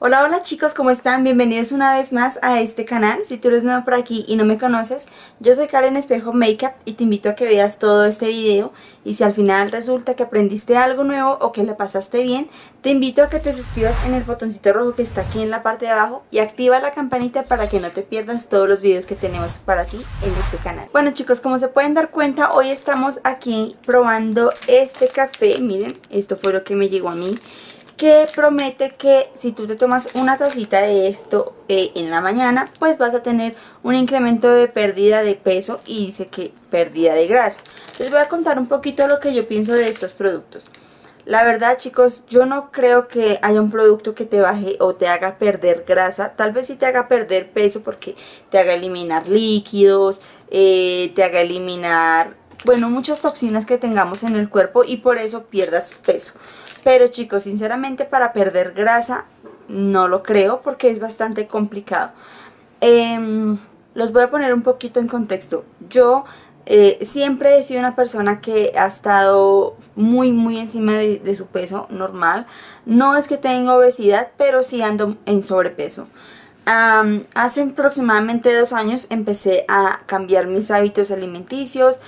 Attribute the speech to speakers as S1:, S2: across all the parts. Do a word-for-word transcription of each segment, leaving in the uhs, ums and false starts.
S1: Hola, hola chicos, ¿cómo están? Bienvenidos una vez más a este canal. Si tú eres nuevo por aquí y no me conoces, yo soy Karen Espejo Makeup y te invito a que veas todo este video. Y si al final resulta que aprendiste algo nuevo o que la pasaste bien, te invito a que te suscribas en el botoncito rojo que está aquí en la parte de abajo y activa la campanita para que no te pierdas todos los videos que tenemos para ti en este canal. Bueno chicos, como se pueden dar cuenta, hoy estamos aquí probando este café. Miren, esto fue lo que me llegó a mí, que promete que si tú te tomas una tacita de esto eh, en la mañana, pues vas a tener un incremento de pérdida de peso y dice que pérdida de grasa. Les voy a contar un poquito lo que yo pienso de estos productos. La verdad chicos, yo no creo que haya un producto que te baje o te haga perder grasa. Tal vez sí te haga perder peso porque te haga eliminar líquidos, eh, te haga eliminar, bueno, muchas toxinas que tengamos en el cuerpo y por eso pierdas peso. Pero chicos, sinceramente para perder grasa no lo creo porque es bastante complicado. Eh, los voy a poner un poquito en contexto. Yo eh, siempre he sido una persona que ha estado muy muy encima de, de su peso normal. No es que tenga obesidad, pero sí ando en sobrepeso. Um, hace aproximadamente dos años empecé a cambiar mis hábitos alimenticios.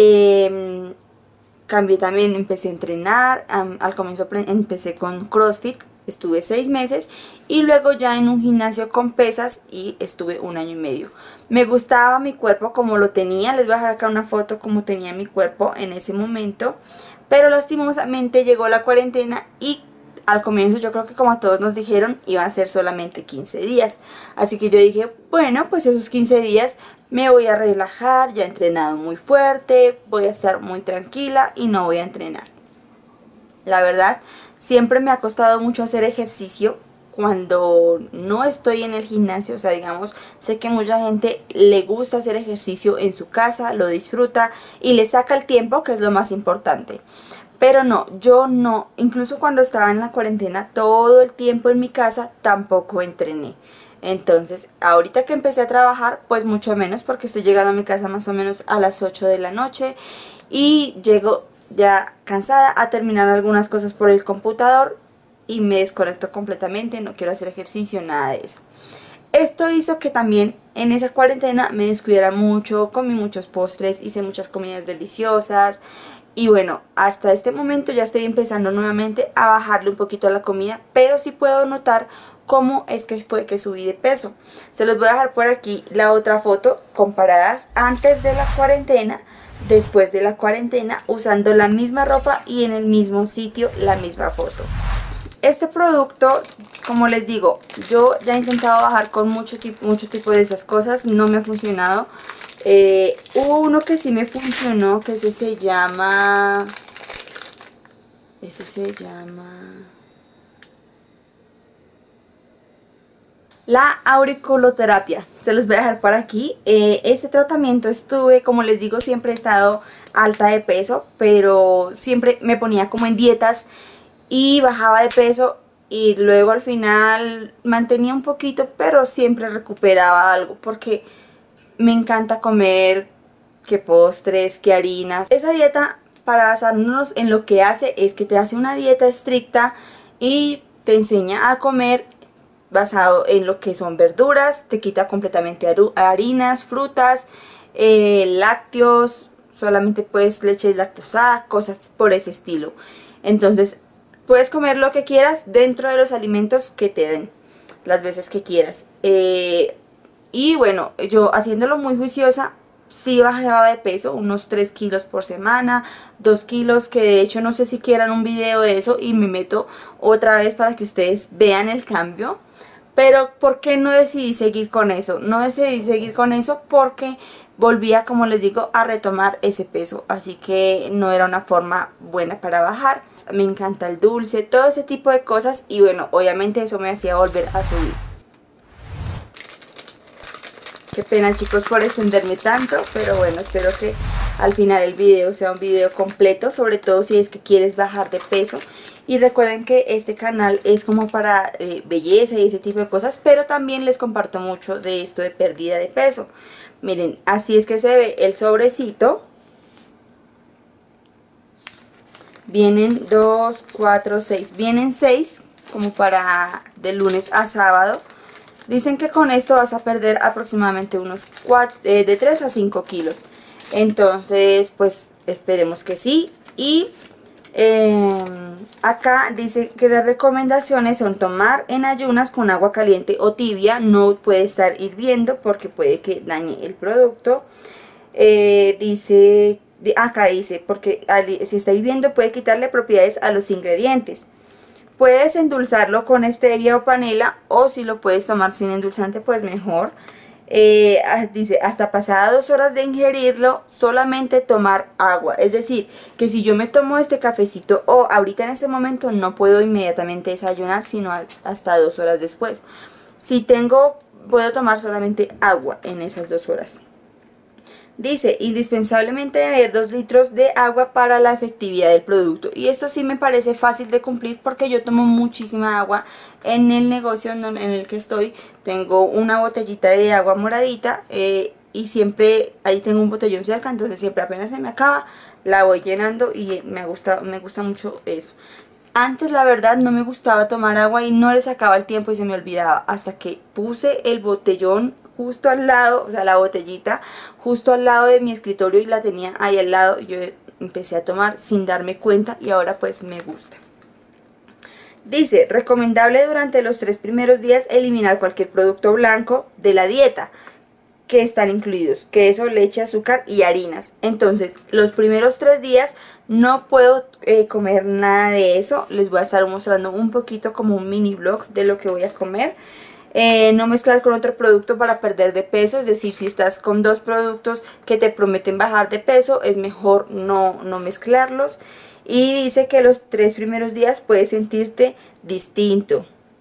S1: Eh, Cambié también, empecé a entrenar, um, al comienzo empecé con CrossFit, estuve seis meses y luego ya en un gimnasio con pesas y estuve un año y medio. Me gustaba mi cuerpo como lo tenía, les voy a dejar acá una foto como tenía mi cuerpo en ese momento, pero lastimosamente llegó la cuarentena y al comienzo yo creo que como a todos nos dijeron iban a ser solamente quince días, así que yo dije, bueno, pues esos quince días me voy a relajar, ya he entrenado muy fuerte, voy a estar muy tranquila y no voy a entrenar. La verdad, siempre me ha costado mucho hacer ejercicio cuando no estoy en el gimnasio, o sea, digamos, sé que mucha gente le gusta hacer ejercicio en su casa, lo disfruta y le saca el tiempo, que es lo más importante. Pero no, yo no, incluso cuando estaba en la cuarentena, todo el tiempo en mi casa tampoco entrené. Entonces, ahorita que empecé a trabajar, pues mucho menos porque estoy llegando a mi casa más o menos a las ocho de la noche y llego ya cansada a terminar algunas cosas por el computador y me desconecto completamente, no quiero hacer ejercicio, nada de eso. Esto hizo que también en esa cuarentena me descuidara mucho, comí muchos postres, hice muchas comidas deliciosas. Y bueno, hasta este momento ya estoy empezando nuevamente a bajarle un poquito a la comida, pero sí puedo notar cómo es que fue que subí de peso. Se los voy a dejar por aquí la otra foto comparadas antes de la cuarentena, después de la cuarentena, usando la misma ropa y en el mismo sitio la misma foto. Este producto, como les digo, yo ya he intentado bajar con mucho tipo, mucho tipo de esas cosas, no me ha funcionado. Eh, hubo uno que sí me funcionó, que ese se llama, ese se llama la auriculoterapia. Se los voy a dejar por aquí. Eh, este tratamiento estuve, como les digo, siempre he estado alta de peso, pero siempre me ponía como en dietas y bajaba de peso y luego al final mantenía un poquito, pero siempre recuperaba algo porque me encanta comer, que postres, que harinas. Esa dieta, para basarnos en lo que hace, es que te hace una dieta estricta y te enseña a comer basado en lo que son verduras, te quita completamente harinas, frutas, eh, lácteos, solamente puedes leche lactosada, cosas por ese estilo. Entonces, puedes comer lo que quieras dentro de los alimentos que te den, las veces que quieras. Eh... Y bueno, yo haciéndolo muy juiciosa, sí bajaba de peso, unos tres kilos por semana, dos kilos, que de hecho no sé si quieran un video de eso y me meto otra vez para que ustedes vean el cambio. Pero ¿por qué no decidí seguir con eso? No decidí seguir con eso porque volvía, como les digo, a retomar ese peso. Así que no era una forma buena para bajar. Me encanta el dulce, todo ese tipo de cosas y bueno, obviamente eso me hacía volver a subir. Qué pena chicos por extenderme tanto, pero bueno, espero que al final el video sea un video completo, sobre todo si es que quieres bajar de peso. Y recuerden que este canal es como para eh, belleza y ese tipo de cosas, pero también les comparto mucho de esto de pérdida de peso. Miren, así es que se ve el sobrecito. Vienen dos, cuatro, seis, vienen seis como para de lunes a sábado. Dicen que con esto vas a perder aproximadamente unos cuatro, eh, de tres a cinco kilos. Entonces, pues esperemos que sí. Y eh, acá dice que las recomendaciones son tomar en ayunas con agua caliente o tibia. No puede estar hirviendo porque puede que dañe el producto. Eh, dice, acá dice, porque al, si está hirviendo puede quitarle propiedades a los ingredientes. Puedes endulzarlo con stevia o panela, o si lo puedes tomar sin endulzante, pues mejor. Eh, dice, hasta pasadas dos horas de ingerirlo, solamente tomar agua. Es decir, que si yo me tomo este cafecito o ahorita en este momento, no puedo inmediatamente desayunar, sino hasta dos horas después. Si tengo, puedo tomar solamente agua en esas dos horas. Dice, indispensablemente beber dos litros de agua para la efectividad del producto. Y esto sí me parece fácil de cumplir porque yo tomo muchísima agua. En el negocio en el que estoy tengo una botellita de agua moradita eh, y siempre ahí tengo un botellón cerca, entonces siempre apenas se me acaba la voy llenando y me gusta, me gusta mucho eso. Antes la verdad no me gustaba tomar agua y no le sacaba el tiempo y se me olvidaba, hasta que puse el botellón justo al lado, o sea la botellita justo al lado de mi escritorio y la tenía ahí al lado y yo empecé a tomar sin darme cuenta y ahora pues me gusta. Dice, recomendable durante los tres primeros días eliminar cualquier producto blanco de la dieta que están incluidos, queso, leche, azúcar y harinas. Entonces, los primeros tres días no puedo eh, comer nada de eso. Les voy a estar mostrando un poquito como un mini vlog de lo que voy a comer. Eh, no mezclar con otro producto para perder de peso, es decir, si estás con dos productos que te prometen bajar de peso, es mejor no, no mezclarlos. Y dice que los tres primeros días puedes sentirte distinto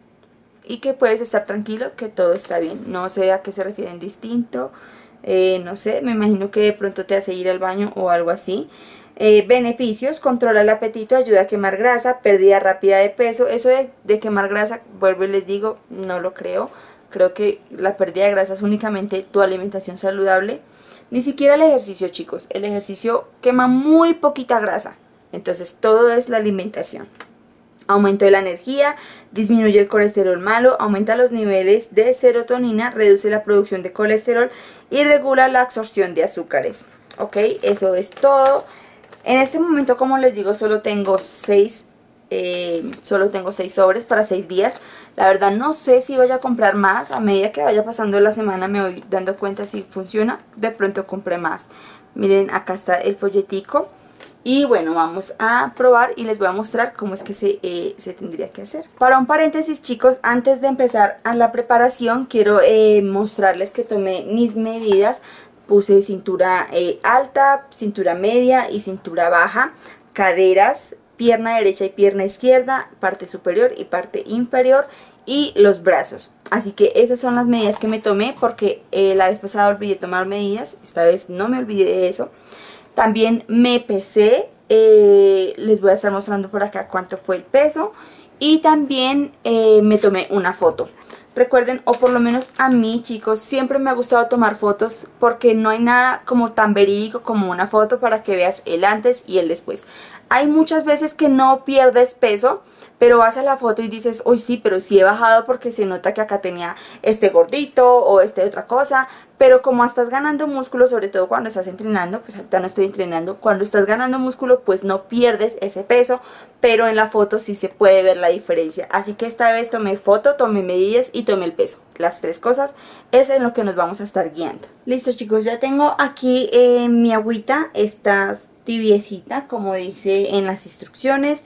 S1: y que puedes estar tranquilo, que todo está bien. No sé a qué se refieren distinto, eh, no sé, me imagino que de pronto te hace ir al baño o algo así. Eh, beneficios, controla el apetito, ayuda a quemar grasa, pérdida rápida de peso. Eso de, de quemar grasa, vuelvo y les digo, no lo creo. Creo que la pérdida de grasa es únicamente tu alimentación saludable. Ni siquiera el ejercicio, chicos. El ejercicio quema muy poquita grasa. Entonces todo es la alimentación. Aumento de la energía, disminuye el colesterol malo, aumenta los niveles de serotonina, reduce la producción de colesterol y regula la absorción de azúcares. Ok, eso es todo. En este momento, como les digo, solo tengo seis, eh, solo tengo seis sobres para seis días. La verdad no sé si voy a comprar más. A medida que vaya pasando la semana me voy dando cuenta si funciona. De pronto compré más. Miren, acá está el folletico. Y bueno, vamos a probar y les voy a mostrar cómo es que se, eh, se tendría que hacer. Para un paréntesis, chicos, antes de empezar a la preparación, quiero eh, mostrarles que tomé mis medidas. Puse cintura eh, alta, cintura media y cintura baja, caderas, pierna derecha y pierna izquierda, parte superior y parte inferior y los brazos. Así que esas son las medidas que me tomé porque eh, la vez pasada olvidé tomar medidas, esta vez no me olvidé de eso. También me pesé, eh, les voy a estar mostrando por acá cuánto fue el peso y también eh, me tomé una foto. Recuerden, o por lo menos a mí, chicos, siempre me ha gustado tomar fotos porque no hay nada como tan verídico como una foto para que veas el antes y el después. Hay muchas veces que no pierdes peso, pero vas a la foto y dices, uy sí, pero sí he bajado porque se nota que acá tenía este gordito o este otra cosa. Pero como estás ganando músculo, sobre todo cuando estás entrenando, pues ahorita no estoy entrenando, cuando estás ganando músculo pues no pierdes ese peso, pero en la foto sí se puede ver la diferencia. Así que esta vez tomé foto, tomé medidas y tomé el peso. Las tres cosas es en lo que nos vamos a estar guiando. Listo, chicos, ya tengo aquí eh, mi agüita, esta tibiecita como dice en las instrucciones.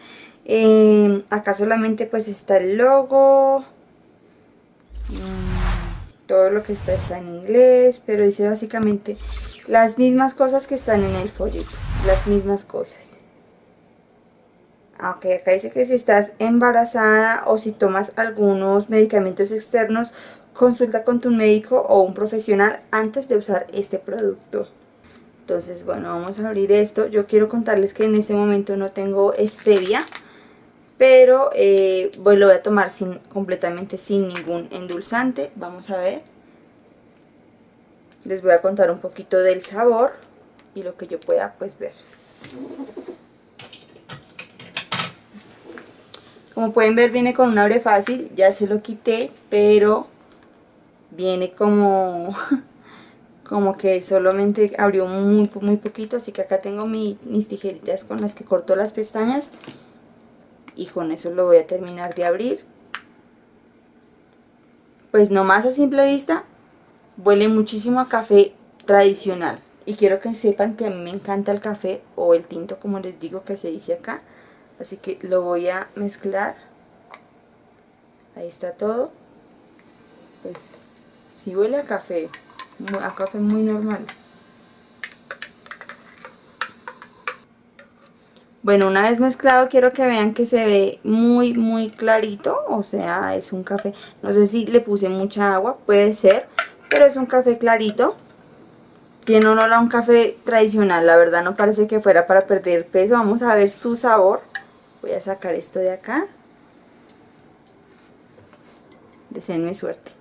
S1: Eh, acá solamente pues está el logo. Todo lo que está está en inglés, pero dice básicamente las mismas cosas que están en el folleto, las mismas cosas. Ok, acá dice que si estás embarazada o si tomas algunos medicamentos externos, consulta con tu médico o un profesional antes de usar este producto. Entonces, bueno, vamos a abrir esto. Yo quiero contarles que en este momento no tengo stevia, pero eh, pues lo voy a tomar sin, completamente sin ningún endulzante. Vamos a ver. Les voy a contar un poquito del sabor y lo que yo pueda pues ver. Como pueden ver, viene con un abre fácil, ya se lo quité, pero viene como, como que solamente abrió muy, muy poquito, así que acá tengo mi, mis tijeritas con las que corto las pestañas y con eso lo voy a terminar de abrir. Pues nomás a simple vista huele muchísimo a café tradicional, y quiero que sepan que a mí me encanta el café o el tinto, como les digo que se dice acá. Así que lo voy a mezclar. Ahí está todo. Pues sí huele a café, a café muy normal. Bueno, una vez mezclado quiero que vean que se ve muy muy clarito, o sea, es un café, no sé si le puse mucha agua, puede ser, pero es un café clarito. Tiene olor a un café tradicional, la verdad no parece que fuera para perder peso. Vamos a ver su sabor. Voy a sacar esto de acá. Deseenme suerte.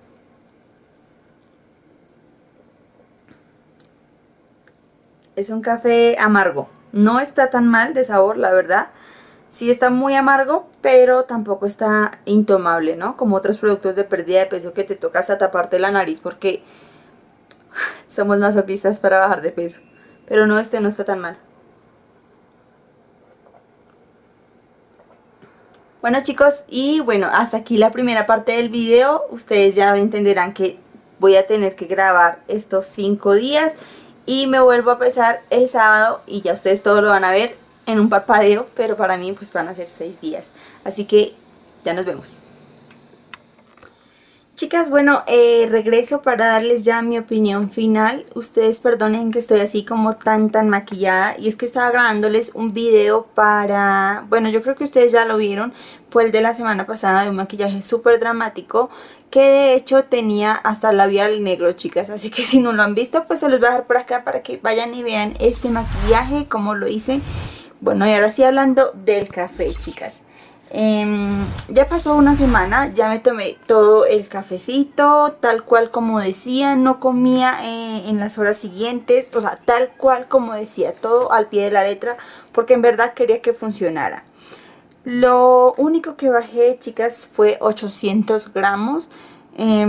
S1: Es un café amargo. No está tan mal de sabor, la verdad. Sí está muy amargo, pero tampoco está intomable, ¿no? Como otros productos de pérdida de peso que te toca hasta taparte la nariz porque somos masoquistas para bajar de peso. Pero no, este no está tan mal. Bueno chicos, y bueno, hasta aquí la primera parte del video. Ustedes ya entenderán que voy a tener que grabar estos cinco días y me vuelvo a pesar el sábado y ya ustedes todo lo van a ver en un parpadeo, pero para mí pues van a ser seis días. Así que ya nos vemos. Chicas, bueno, eh, regreso para darles ya mi opinión final. Ustedes perdonen que estoy así como tan tan maquillada, y es que estaba grabándoles un video para... Bueno, yo creo que ustedes ya lo vieron, fue el de la semana pasada, de un maquillaje súper dramático, que de hecho tenía hasta labial negro, chicas. Así que si no lo han visto, pues se los voy a dejar por acá para que vayan y vean este maquillaje, cómo lo hice. Bueno, y ahora sí hablando del café, chicas. Eh, ya pasó una semana, ya me tomé todo el cafecito, tal cual como decía, no comía eh, en las horas siguientes, o sea, tal cual como decía, todo al pie de la letra, porque en verdad quería que funcionara. Lo único que bajé, chicas, fue ochocientos gramos, eh,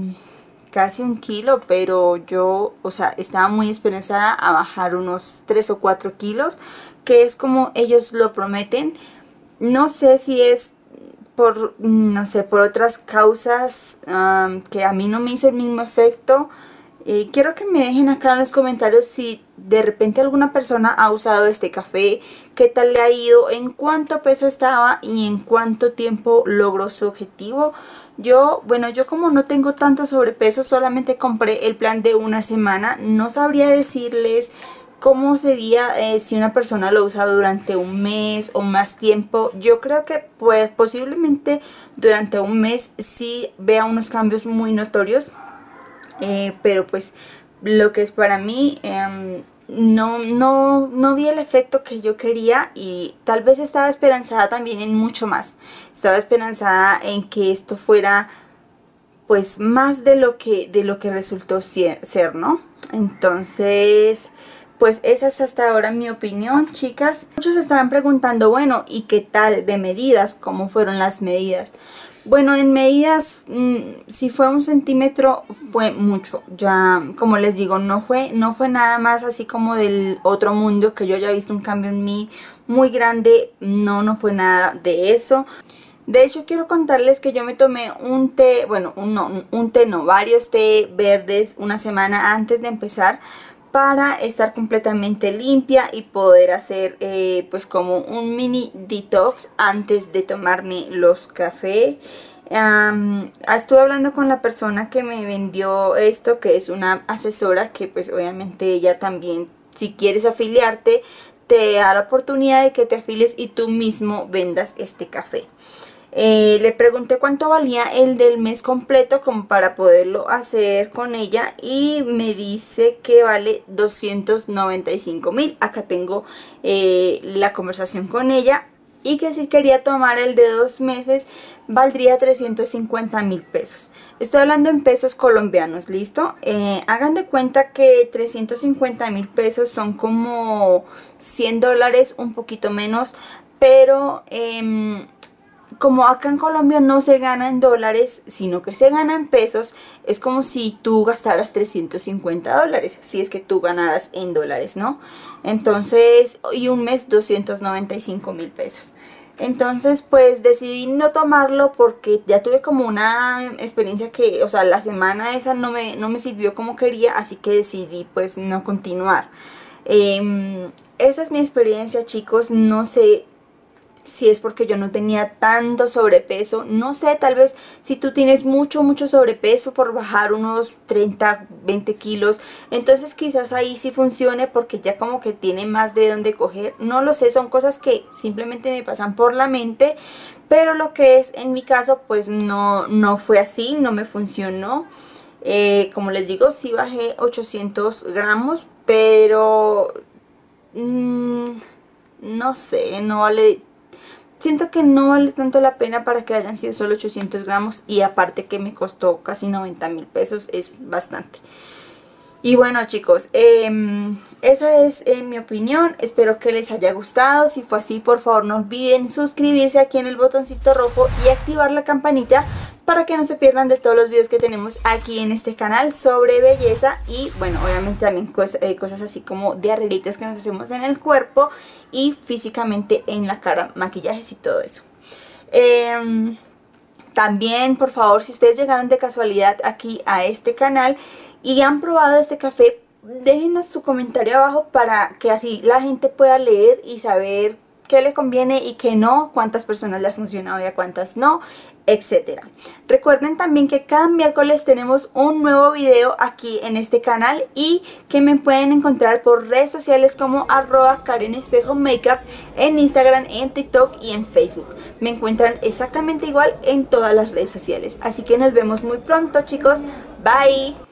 S1: casi un kilo, pero yo, o sea, estaba muy esperanzada a bajar unos tres o cuatro kilos, que es como ellos lo prometen. No sé si es por, no sé, por otras causas um, que a mí no me hizo el mismo efecto. Eh, quiero que me dejen acá en los comentarios si de repente alguna persona ha usado este café, qué tal le ha ido, en cuánto peso estaba y en cuánto tiempo logró su objetivo. Yo, bueno, yo como no tengo tanto sobrepeso, solamente compré el plan de una semana, no sabría decirles cómo sería eh, si una persona lo usa durante un mes o más tiempo. Yo creo que pues posiblemente durante un mes sí vea unos cambios muy notorios, eh, pero pues lo que es para mí eh, no, no, no vi el efecto que yo quería, y tal vez estaba esperanzada también en mucho más. Estaba esperanzada en que esto fuera pues más de lo que, de lo que resultó ser, ¿no? Entonces... pues esa es hasta ahora mi opinión, chicas. Muchos estarán preguntando, bueno, ¿y qué tal de medidas? ¿Cómo fueron las medidas? Bueno, en medidas, mmm, si fue un centímetro, fue mucho. Ya, como les digo, no fue, no fue nada más así como del otro mundo, que yo haya visto un cambio en mí muy grande. No, no fue nada de eso. De hecho, quiero contarles que yo me tomé un té, bueno, un, no, un té no, varios té verdes una semana antes de empezar, para estar completamente limpia y poder hacer eh, pues como un mini detox antes de tomarme los cafés. Um, estuve hablando con la persona que me vendió esto, que es una asesora, que pues obviamente ella también, si quieres afiliarte, te da la oportunidad de que te afilies y tú mismo vendas este café. Eh, le pregunté cuánto valía el del mes completo como para poderlo hacer con ella, y me dice que vale doscientos noventa y cinco mil. Acá tengo eh, la conversación con ella, y que si quería tomar el de dos meses valdría trescientos cincuenta mil pesos. Estoy hablando en pesos colombianos, ¿listo? Eh, hagan de cuenta que trescientos cincuenta mil pesos son como cien dólares, un poquito menos, pero... Eh, como acá en Colombia no se gana en dólares, sino que se gana en pesos, es como si tú gastaras trescientos cincuenta dólares, si es que tú ganaras en dólares, ¿no? Entonces, y un mes doscientos noventa y cinco mil pesos. Entonces, pues decidí no tomarlo porque ya tuve como una experiencia que, o sea, la semana esa no me, no me sirvió como quería, así que decidí pues no continuar. Eh, esa es mi experiencia, chicos. No sé si es porque yo no tenía tanto sobrepeso, no sé, tal vez si tú tienes mucho, mucho sobrepeso por bajar unos treinta, veinte kilos, entonces quizás ahí sí funcione porque ya como que tiene más de dónde coger, no lo sé, son cosas que simplemente me pasan por la mente, pero lo que es en mi caso pues no, no fue así, no me funcionó. Eh, como les digo, sí bajé ochocientos gramos, pero mmm, no sé, no vale. Siento que no vale tanto la pena para que hayan sido solo ochocientos gramos y aparte que me costó casi noventa mil pesos, es bastante. Y bueno, chicos, eh, esa es eh, mi opinión, espero que les haya gustado. Si fue así, por favor no olviden suscribirse aquí en el botoncito rojo y activar la campanita para que no se pierdan de todos los videos que tenemos aquí en este canal sobre belleza y bueno, obviamente también cosas, eh, cosas así como de arreglitos que nos hacemos en el cuerpo y físicamente en la cara, maquillajes y todo eso. Eh, también, por favor, si ustedes llegaron de casualidad aquí a este canal y han probado este café, déjenos su comentario abajo para que así la gente pueda leer y saber qué le conviene y qué no, cuántas personas le ha funcionado y a cuántas no, etcétera. Recuerden también que cada miércoles tenemos un nuevo video aquí en este canal y que me pueden encontrar por redes sociales como arroba Karen Espejo Makeup en Instagram, en TikTok y en Facebook. Me encuentran exactamente igual en todas las redes sociales. Así que nos vemos muy pronto, chicos. Bye.